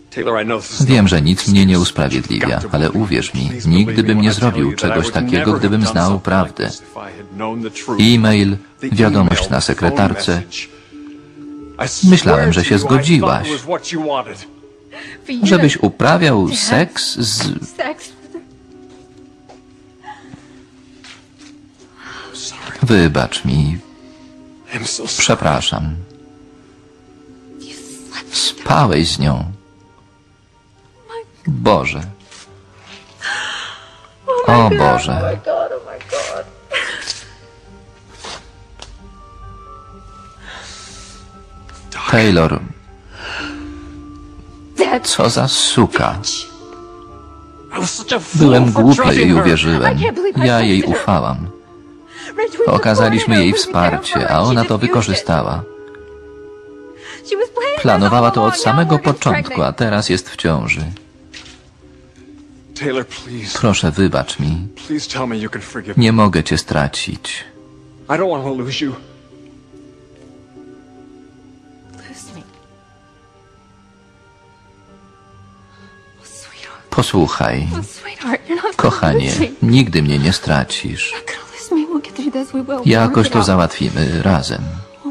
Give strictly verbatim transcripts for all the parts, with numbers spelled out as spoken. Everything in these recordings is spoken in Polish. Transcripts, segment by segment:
Wiem, że nic mnie nie usprawiedliwia, ale uwierz mi, nigdy bym nie zrobił czegoś takiego, gdybym znał prawdę. E-mail, wiadomość na sekretarce. Myślałem, że się zgodziłaś. Żebyś uprawiał seks z... Wybacz mi. Przepraszam. Spałeś z nią. Boże. O Boże. Taylor. Co za suka. Byłem głupi, jej uwierzyłem. Ja jej ufałam. Okazaliśmy jej wsparcie, a ona to wykorzystała. Planowała to od samego początku, a teraz jest w ciąży. Proszę, wybacz mi. Nie mogę cię stracić. Posłuchaj. Kochanie, nigdy mnie nie stracisz. Jakoś to załatwimy razem.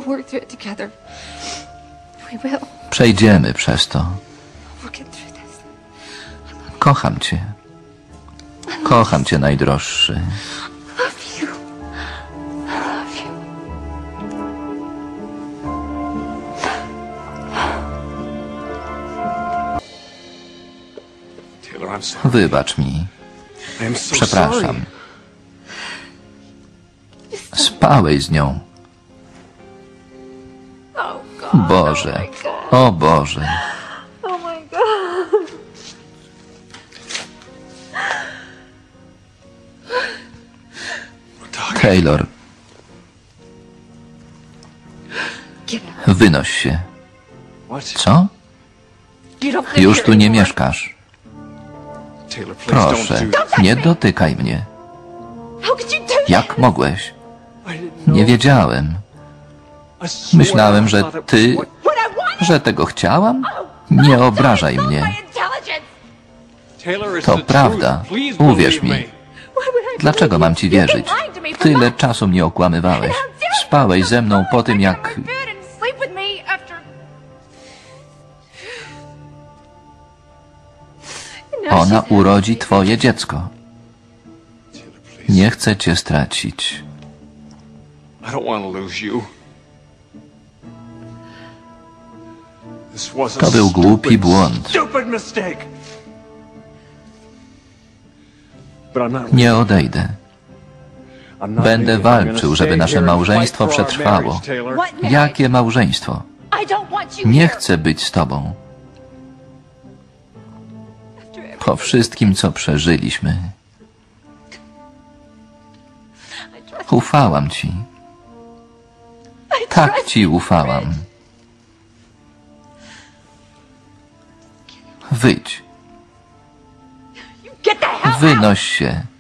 Przejdziemy przez to. Kocham cię. Kocham cię, najdroższy. Wybacz mi. Przepraszam. Spałeś z nią. Boże. O Boże. Taylor. Wynoś się. Co? Już tu nie mieszkasz. Proszę, nie dotykaj mnie. Jak mogłeś? Nie wiedziałem. Myślałem, że ty... że tego chciałam? Nie obrażaj mnie. To prawda. Uwierz mi. Dlaczego mam ci wierzyć? Tyle czasu mnie okłamywałeś. Spałeś ze mną po tym, jak... Ona urodzi twoje dziecko. Nie chcę cię stracić. To był głupi błąd. Nie odejdę. Będę walczył, żeby nasze małżeństwo przetrwało. Jakie małżeństwo? Nie chcę być z tobą. Po wszystkim, co przeżyliśmy. Ufałam ci. Tak ci ufałam. Wyjdź. Wynoś się.